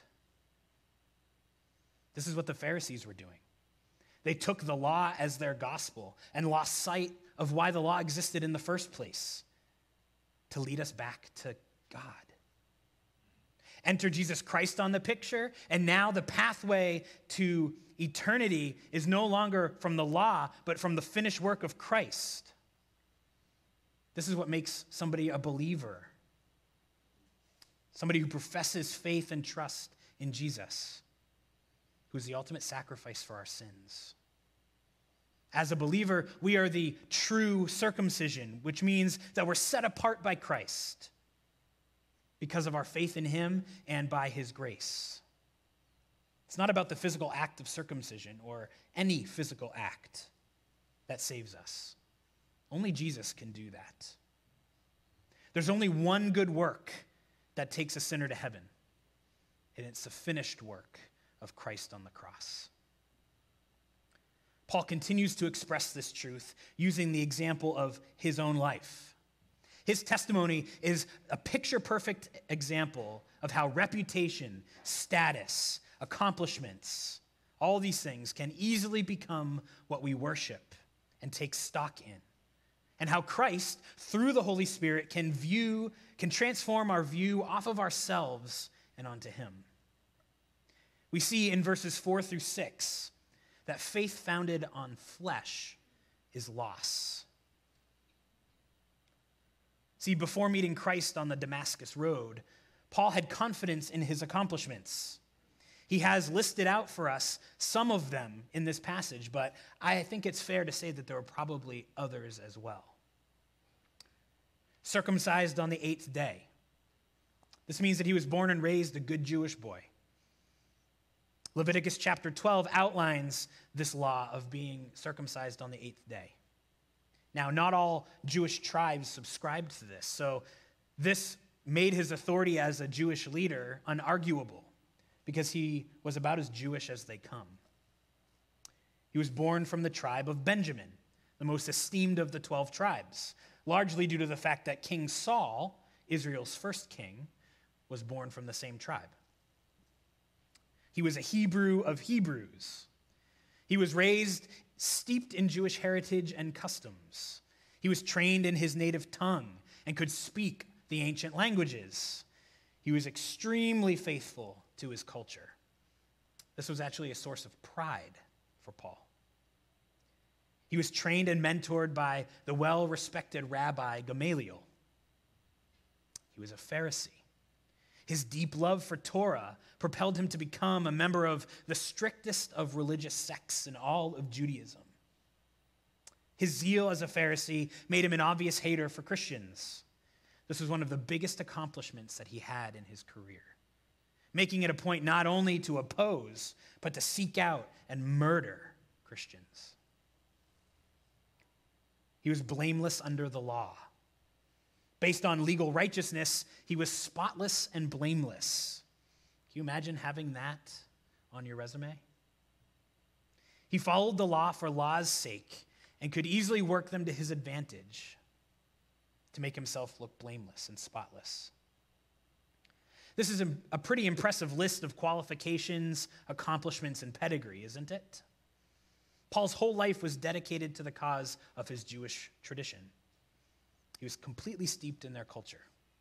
This is what the Pharisees were doing. They took the law as their gospel and lost sight of why the law existed in the first place, to lead us back to God. Enter Jesus Christ on the picture, and now the pathway to eternity is no longer from the law, but from the finished work of Christ. This is what makes somebody a believer, somebody who professes faith and trust in Jesus, who is the ultimate sacrifice for our sins. As a believer, we are the true circumcision, which means that we're set apart by Christ because of our faith in him and by his grace. It's not about the physical act of circumcision or any physical act that saves us. Only Jesus can do that. There's only one good work that takes a sinner to heaven, and it's the finished work of Christ on the cross. Paul continues to express this truth using the example of his own life. His testimony is a picture-perfect example of how reputation, status, accomplishments, all these things can easily become what we worship and take stock in. And how Christ, through the Holy Spirit, can transform our view off of ourselves and onto him. We see in verses 4 through 6 that faith founded on flesh is loss. See, before meeting Christ on the Damascus Road, Paul had confidence in his accomplishments. He has listed out for us some of them in this passage, but I think it's fair to say that there were probably others as well. Circumcised on the 8th day. This means that he was born and raised a good Jewish boy. Leviticus chapter 12 outlines this law of being circumcised on the 8th day. Now, not all Jewish tribes subscribed to this, so this made his authority as a Jewish leader unarguable, because he was about as Jewish as they come. He was born from the tribe of Benjamin, the most esteemed of the 12 tribes, largely due to the fact that King Saul, Israel's first king, was born from the same tribe. He was a Hebrew of Hebrews. He was raised steeped in Jewish heritage and customs. He was trained in his native tongue and could speak the ancient languages. He was extremely faithful to his culture. This was actually a source of pride for Paul. He was trained and mentored by the well-respected Rabbi Gamaliel. He was a Pharisee. His deep love for Torah propelled him to become a member of the strictest of religious sects in all of Judaism. His zeal as a Pharisee made him an obvious hater for Christians. This was one of the biggest accomplishments that he had in his career, making it a point not only to oppose, but to seek out and murder Christians. He was blameless under the law. Based on legal righteousness, he was spotless and blameless. Can you imagine having that on your resume? He followed the law for law's sake and could easily work them to his advantage to make himself look blameless and spotless. This is a pretty impressive list of qualifications, accomplishments, and pedigree, isn't it? Paul's whole life was dedicated to the cause of his Jewish tradition. He was completely steeped in their culture.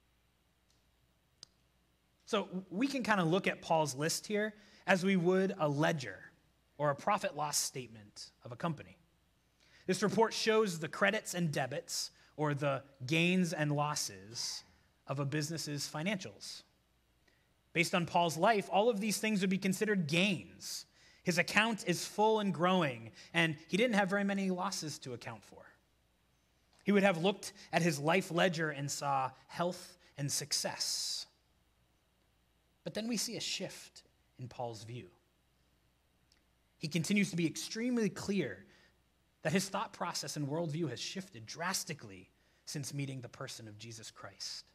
So we can kind of look at Paul's list here as we would a ledger or a profit loss statement of a company. This report shows the credits and debits, or the gains and losses, of a business's financials. Based on Paul's life, all of these things would be considered gains. His account is full and growing, and he didn't have very many losses to account for. He would have looked at his life ledger and saw health and success. But then we see a shift in Paul's view. He continues to be extremely clear that his thought process and worldview has shifted drastically since meeting the person of Jesus Christ.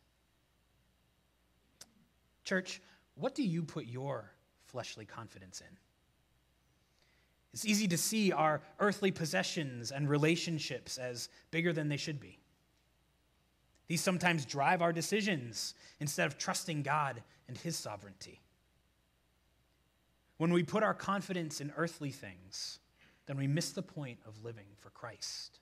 Church, what do you put your fleshly confidence in? It's easy to see our earthly possessions and relationships as bigger than they should be. These sometimes drive our decisions instead of trusting God and his sovereignty. When we put our confidence in earthly things, then we miss the point of living for Christ.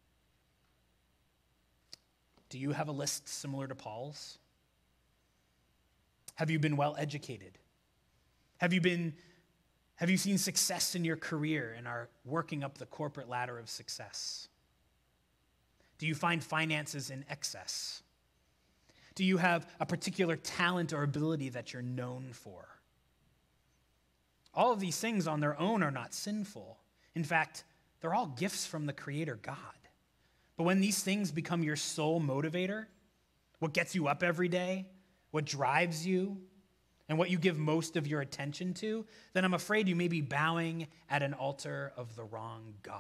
Do you have a list similar to Paul's? Have you been well educated? Have you seen success in your career and are working up the corporate ladder of success? Do you find finances in excess? Do you have a particular talent or ability that you're known for? All of these things on their own are not sinful. In fact, they're all gifts from the Creator God. But when these things become your sole motivator, what gets you up every day, what drives you, and what you give most of your attention to, then I'm afraid you may be bowing at an altar of the wrong God.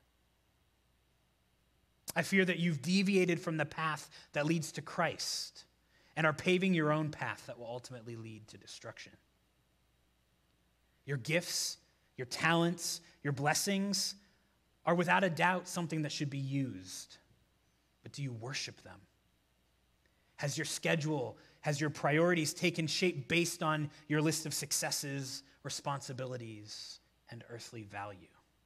I fear that you've deviated from the path that leads to Christ and are paving your own path that will ultimately lead to destruction. Your gifts, your talents, your blessings are without a doubt something that should be used. But do you worship them? Has your schedule, has your priorities taken shape based on your list of successes, responsibilities, and earthly value?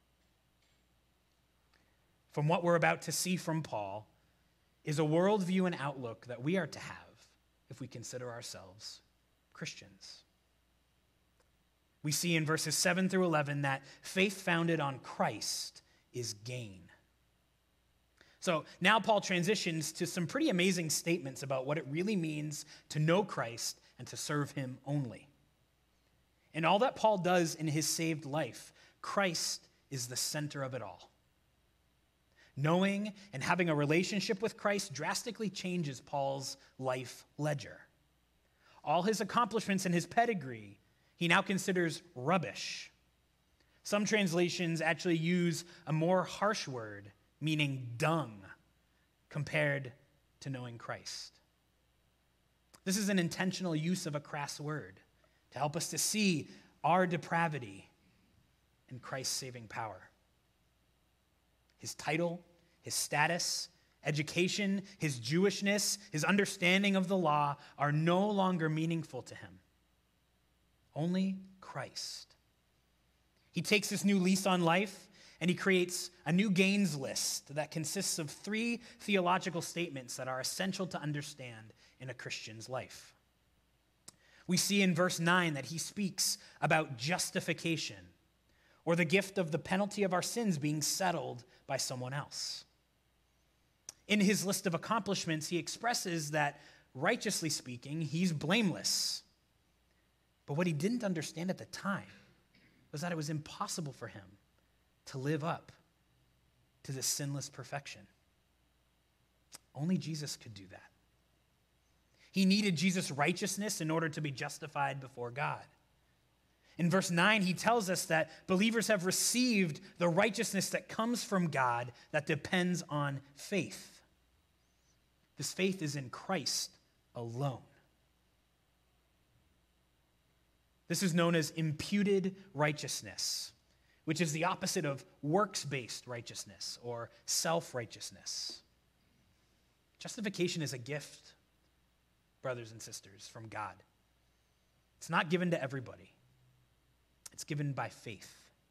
From what we're about to see from Paul is a worldview and outlook that we are to have if we consider ourselves Christians. We see in verses 7 through 11 that faith founded on Christ is gain. So now Paul transitions to some pretty amazing statements about what it really means to know Christ and to serve him only. In all that Paul does in his saved life, Christ is the center of it all. Knowing and having a relationship with Christ drastically changes Paul's life ledger. All his accomplishments and his pedigree, he now considers rubbish. Some translations actually use a more harsh word, meaning dung, compared to knowing Christ. This is an intentional use of a crass word to help us to see our depravity and Christ's saving power. His title, his status, education, his Jewishness, his understanding of the law are no longer meaningful to him. Only Christ. He takes this new lease on life and he creates a new gains list that consists of 3 theological statements that are essential to understand in a Christian's life. We see in verse 9 that he speaks about justification, or the gift of the penalty of our sins being settled by someone else. In his list of accomplishments, he expresses that, righteously speaking, he's blameless. But what he didn't understand at the time was that it was impossible for him to live up to this sinless perfection. Only Jesus could do that. He needed Jesus' righteousness in order to be justified before God. In verse 9, he tells us that believers have received the righteousness that comes from God that depends on faith. This faith is in Christ alone. This is known as imputed righteousness, which is the opposite of works-based righteousness or self-righteousness. Justification is a gift, brothers and sisters, from God. It's not given to everybody. It's given by faith.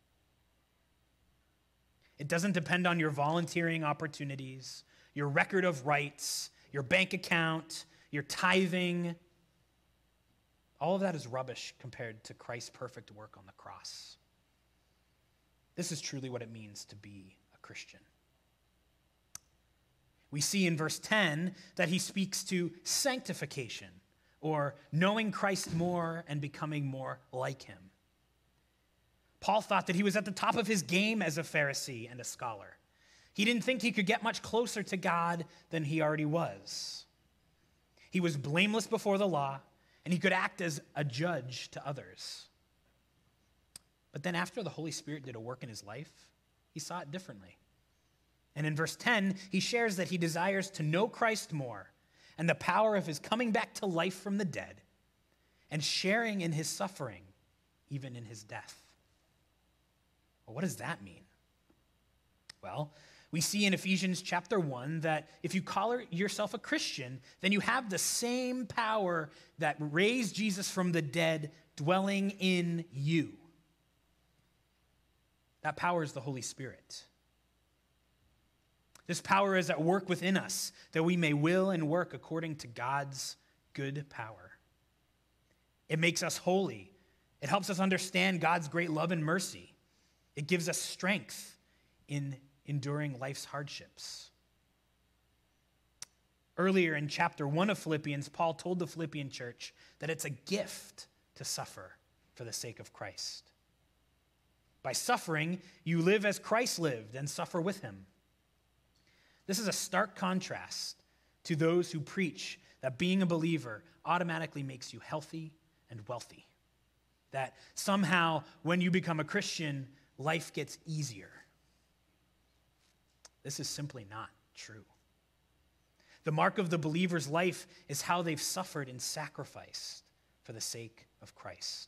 It doesn't depend on your volunteering opportunities, your record of rights, your bank account, your tithing. All of that is rubbish compared to Christ's perfect work on the cross. This is truly what it means to be a Christian. We see in verse 10 that he speaks to sanctification, or knowing Christ more and becoming more like him. Paul thought that he was at the top of his game as a Pharisee and a scholar. He didn't think he could get much closer to God than he already was. He was blameless before the law, and he could act as a judge to others. But then after the Holy Spirit did a work in his life, he saw it differently. And in verse 10, he shares that he desires to know Christ more and the power of his coming back to life from the dead and sharing in his suffering, even in his death. Well, what does that mean? Well, we see in Ephesians chapter 1 that if you call yourself a Christian, then you have the same power that raised Jesus from the dead dwelling in you. That power is the Holy Spirit. This power is at work within us, that we may will and work according to God's good power. It makes us holy. It helps us understand God's great love and mercy. It gives us strength in enduring life's hardships. Earlier in chapter 1 of Philippians, Paul told the Philippian church that it's a gift to suffer for the sake of Christ. By suffering, you live as Christ lived and suffer with him. This is a stark contrast to those who preach that being a believer automatically makes you healthy and wealthy. That somehow, when you become a Christian, life gets easier. This is simply not true. The mark of the believer's life is how they've suffered and sacrificed for the sake of Christ.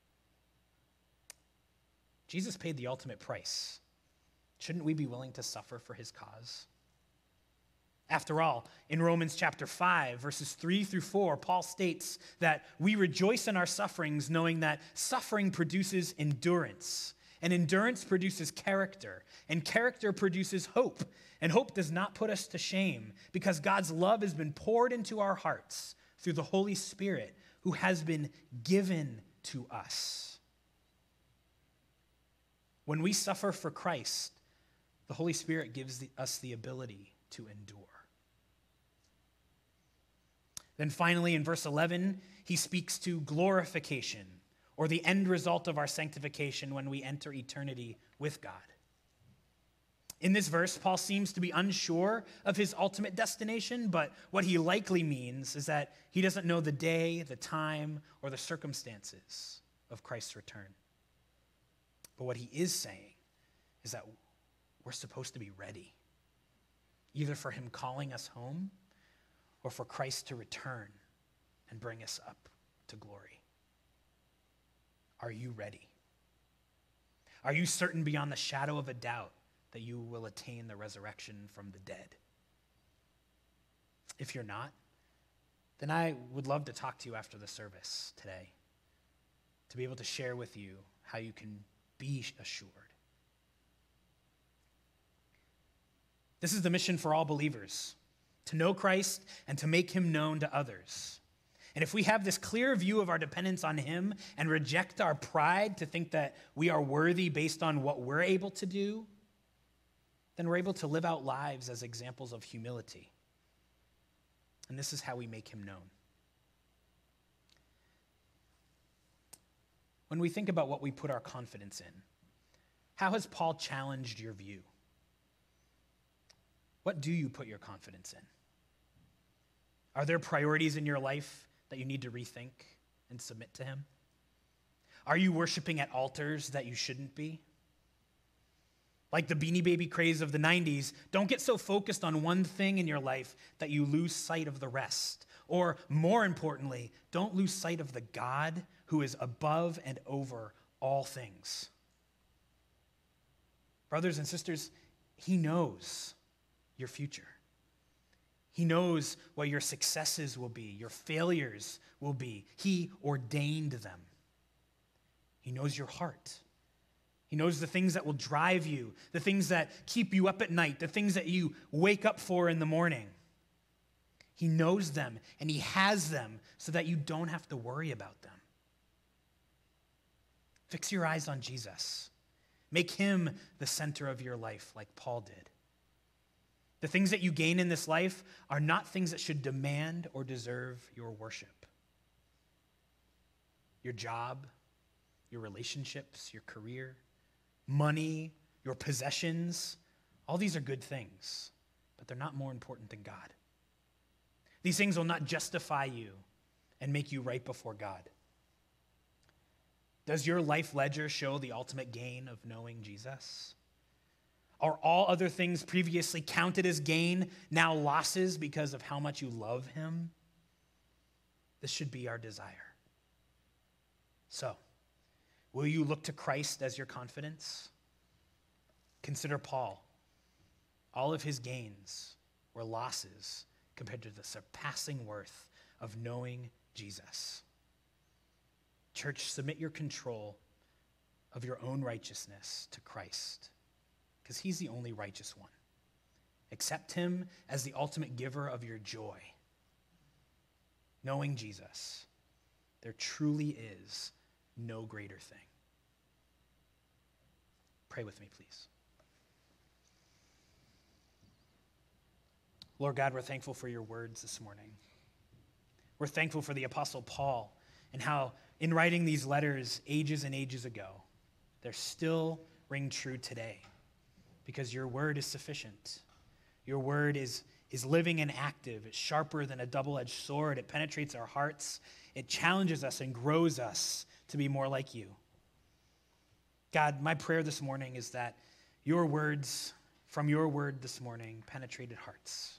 Jesus paid the ultimate price. Shouldn't we be willing to suffer for his cause? After all, in Romans chapter 5, verses 3 through 4, Paul states that we rejoice in our sufferings, knowing that suffering produces endurance, and endurance produces character, and character produces hope, and hope does not put us to shame, because God's love has been poured into our hearts through the Holy Spirit, who has been given to us. When we suffer for Christ, the Holy Spirit gives us the ability to endure. Then finally, in verse 11, he speaks to glorification, or the end result of our sanctification when we enter eternity with God. In this verse, Paul seems to be unsure of his ultimate destination, but what he likely means is that he doesn't know the day, the time, or the circumstances of Christ's return. But what he is saying is that we're supposed to be ready, either for him calling us home or for Christ to return and bring us up to glory. Are you ready? Are you certain beyond the shadow of a doubt that you will attain the resurrection from the dead? If you're not, then I would love to talk to you after the service today, to be able to share with you how you can be assured. This is the mission for all believers, to know Christ and to make him known to others. And if we have this clear view of our dependence on him and reject our pride to think that we are worthy based on what we're able to do, then we're able to live out lives as examples of humility. And this is how we make him known. When we think about what we put our confidence in, how has Paul challenged your view? What do you put your confidence in? Are there priorities in your life that you need to rethink and submit to him? Are you worshiping at altars that you shouldn't be? Like the Beanie Baby craze of the 90s, don't get so focused on one thing in your life that you lose sight of the rest. Or more importantly, don't lose sight of the God who is above and over all things. Brothers and sisters, he knows your future. He knows what your successes will be, your failures will be. He ordained them. He knows your heart. He knows the things that will drive you, the things that keep you up at night, the things that you wake up for in the morning. He knows them, and he has them so that you don't have to worry about them. Fix your eyes on Jesus. Make him the center of your life like Paul did. The things that you gain in this life are not things that should demand or deserve your worship. Your job, your relationships, your career, money, your possessions, all these are good things, but they're not more important than God. These things will not justify you and make you right before God. Does your life ledger show the ultimate gain of knowing Jesus? Are all other things previously counted as gain now losses because of how much you love him? This should be our desire. So, will you look to Christ as your confidence? Consider Paul. All of his gains were losses compared to the surpassing worth of knowing Jesus. Church, submit your control of your own righteousness to Christ, because he's the only righteous one. Accept him as the ultimate giver of your joy. Knowing Jesus, there truly is no greater thing. Pray with me, please. Lord God, we're thankful for your words this morning. We're thankful for the Apostle Paul and how in writing these letters ages and ages ago, they still ring true today because your word is sufficient. Your word is living and active. It's sharper than a double-edged sword. It penetrates our hearts. It challenges us and grows us to be more like you. God, my prayer this morning is that your words from your word this morning penetrated hearts.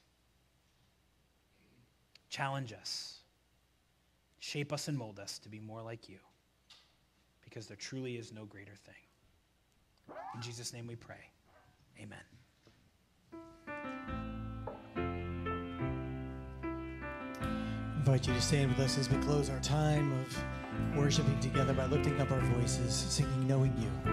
Challenge us. Shape us and mold us to be more like you, because there truly is no greater thing. In Jesus' name we pray. Amen. I invite you to stand with us as we close our time of worshiping together by lifting up our voices, singing Knowing You.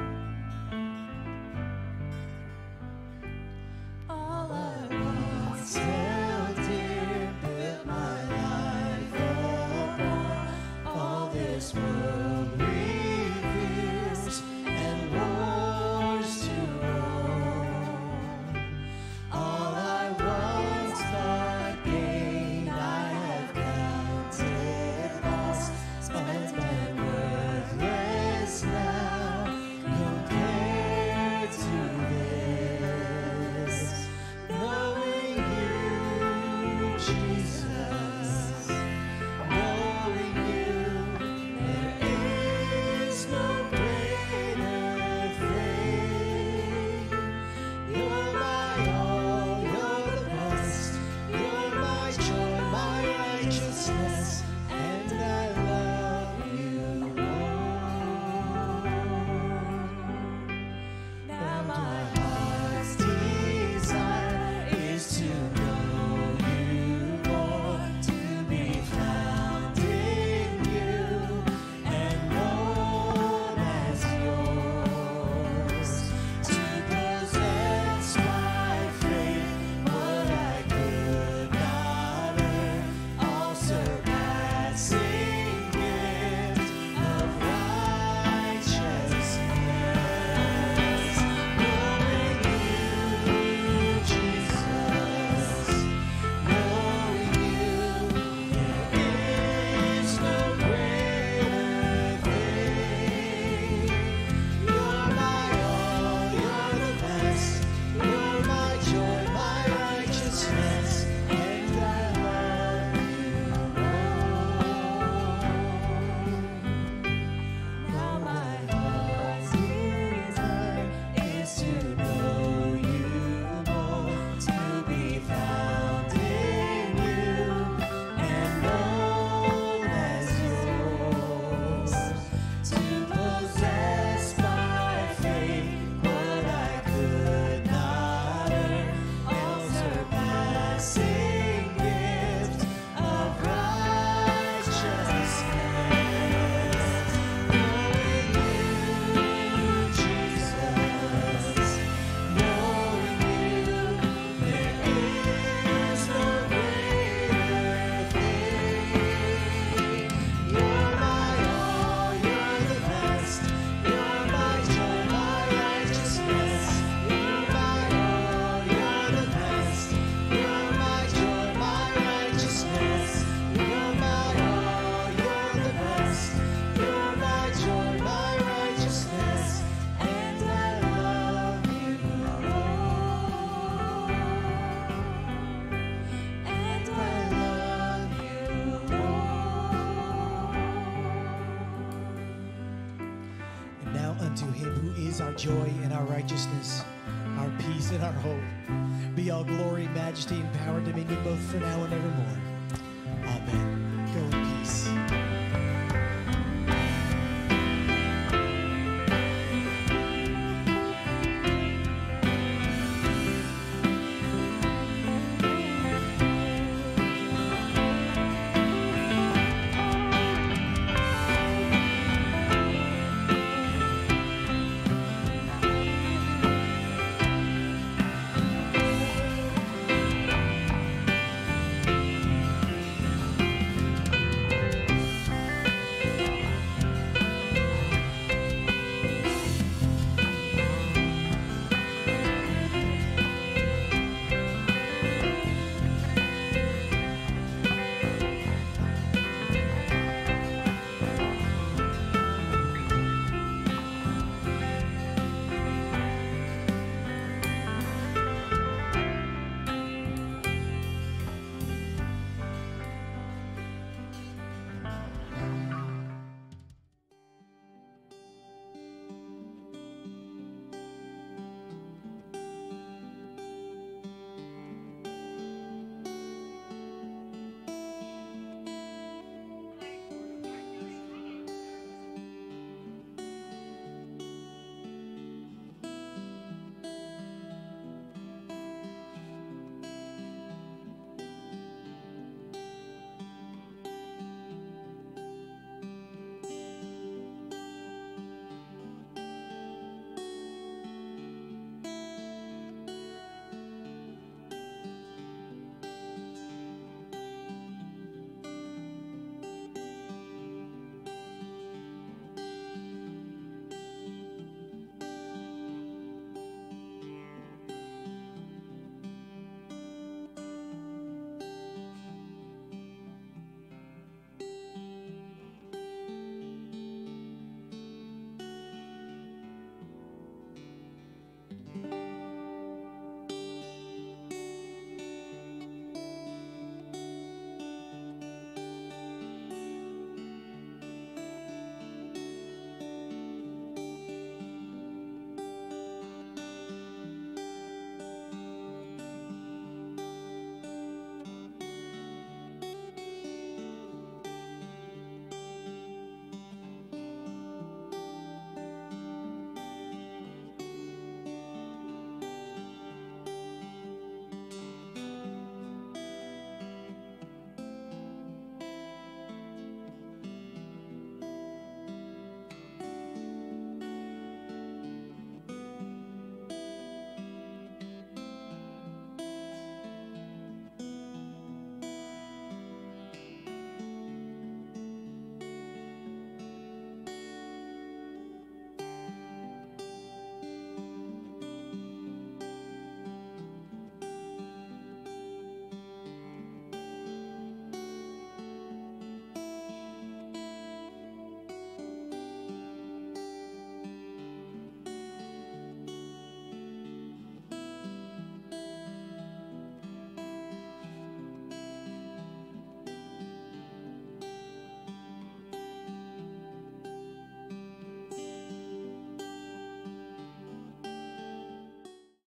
All I want to tell, dear, build my life upon all this world reveals and wars to roam. All I want but gain, I have counted loss, but been worthless now. praise, our joy, and our righteousness, our peace and our hope. Be all glory, majesty, and power, dominion, both for now and evermore.